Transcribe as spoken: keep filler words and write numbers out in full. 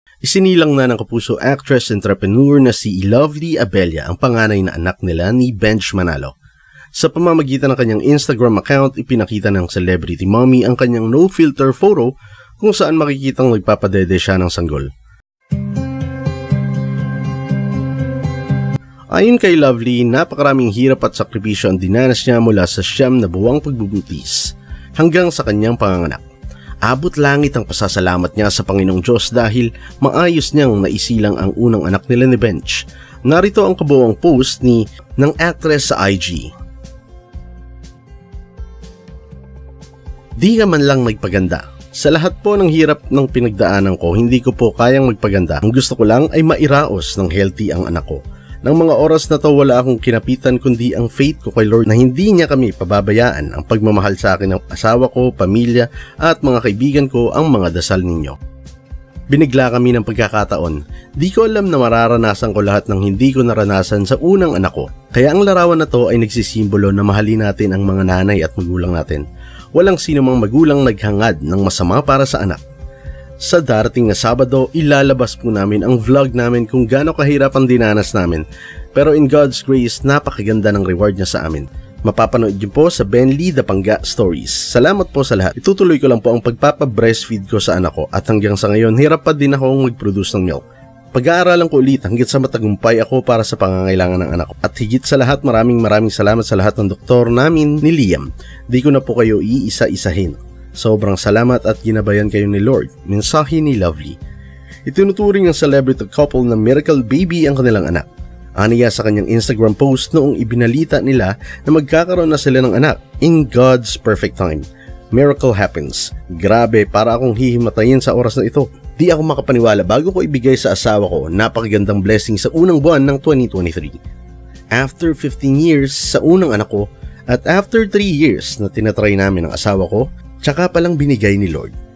Isinilang na ng kapuso actress entrepreneur na si Lovely Abella ang panganay na anak nila ni Benj Manalo. Sa pamamagitan ng kanyang Instagram account, ipinakita ng celebrity mommy ang kanyang no-filter photo kung saan makikitang nagpapadede siya ng sanggol. Ayon kay Lovely, napakaraming hirap at sakripisyo ang dinanas niya mula sa siyam na buwang pagbubuntis hanggang sa kanyang panganganak. Abot langit ang pasasalamat niya sa Panginoong Diyos dahil maayos niyang naisilang ang unang anak nila ni Benj. Narito ang kabuuang post ni ng actress sa I G. Di ka man lang nagpaganda. Sa lahat po ng hirap ng pinagdaanan ko, hindi ko po kayang magpaganda. Ang gusto ko lang ay mairaos ng healthy ang anak ko. Nang mga oras na to, wala akong kinapitan kundi ang faith ko kay Lord na hindi niya kami pababayaan. Ang pagmamahal sa akin ng asawa ko, pamilya at mga kaibigan ko ang mga dasal ninyo. Binigla kami ng pagkakataon. Di ko alam na mararanasan ko lahat ng hindi ko naranasan sa unang anak ko. Kaya ang larawan na to ay nagsisimbolo na mahalin natin ang mga nanay at magulang natin. Walang sino mang magulang naghangad ng masama para sa anak. Sa darating na Sabado, ilalabas po namin ang vlog namin kung gaano kahirap ang dinanas namin. Pero in God's grace, napakaganda ng reward niya sa amin. Mapapanood niyo po sa Benly Dapanga Stories. Salamat po sa lahat. Itutuloy ko lang po ang pagpapa-breastfeed ko sa anak ko at hanggang sa ngayon, hirap pa din akong mag-produce ng milk. Pag-aaralan ko ulit hanggang sa matagumpay ako para sa pangangailangan ng anak ko. At higit sa lahat, maraming maraming salamat sa lahat ng doktor namin ni Liam. Di ko na po kayo iisa-isahin. Sobrang salamat at ginabayan kayo ni Lord. Mensahe ni Lovely. Itinuturing ng celebrity couple na miracle baby ang kanilang anak. Aniya sa kanyang Instagram post noong ibinalita nila na magkakaroon na sila ng anak in God's perfect time. Miracle happens. Grabe, para akong hihimatayin sa oras na ito. Di ako makapaniwala bago ko ibigay sa asawa ko napakagandang blessing sa unang buwan ng twenty twenty-three. After fifteen years sa unang anak ko at after three years na tinatry namin ng asawa ko, tsaka palang binigay ni Lord.